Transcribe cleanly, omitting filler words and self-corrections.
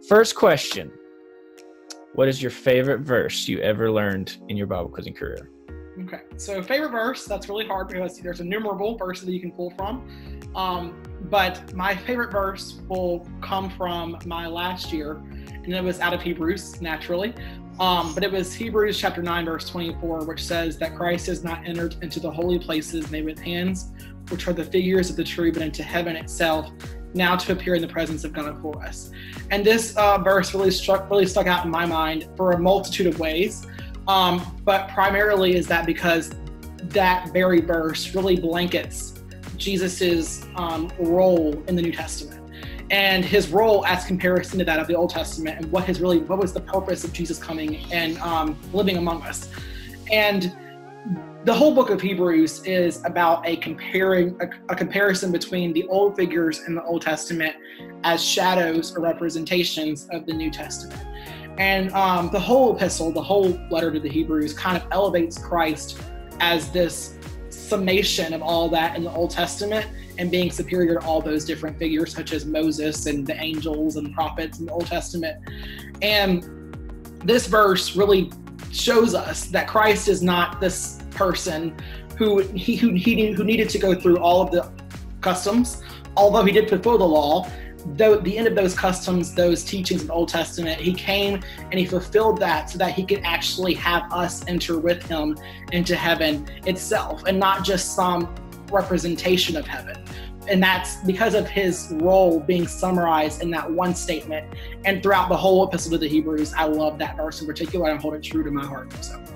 First question. What is your favorite verse you ever learned in your Bible quizzing career? Okay, so favorite verse, that's really hard because there's innumerable verses that you can pull from. But my favorite verse will come from my last year, and it was out of Hebrews, naturally. But it was Hebrews chapter 9, verse 24, which says that Christ has not entered into the holy places made with hands, which are the figures of the true, but into heaven itself, now to appear in the presence of God for us. And this verse really stuck out in my mind for a multitude of ways. But primarily is that because that very verse really blankets Jesus's role in the New Testament and his role as comparison to that of the Old Testament, and what was the purpose of Jesus coming and living among us. And the whole book of Hebrews is about a comparison between the old figures in the Old Testament as shadows or representations of the New Testament. And the whole epistle, the whole letter to the Hebrews kind of elevates Christ as this summation of all that in the Old Testament and being superior to all those different figures such as Moses and the angels and prophets in the Old Testament. And this verse really shows us that Christ is not this person who needed to go through all of the customs, although he did fulfill the law. Though the end of those customs, those teachings in the Old Testament, he came and he fulfilled that so that he could actually have us enter with him into heaven itself, and not just some representation of heaven. And that's because of his role being summarized in that one statement. And throughout the whole epistle to the Hebrews, I love that verse in particular, and hold it true to my heart. So.